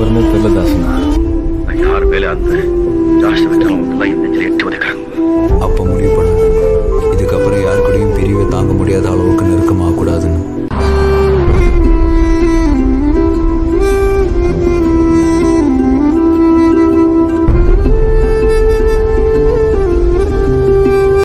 நம்பர்னே தெரியல தாசன். யார் மேலே அந்த ஜாஸ்தி வச்சாலும்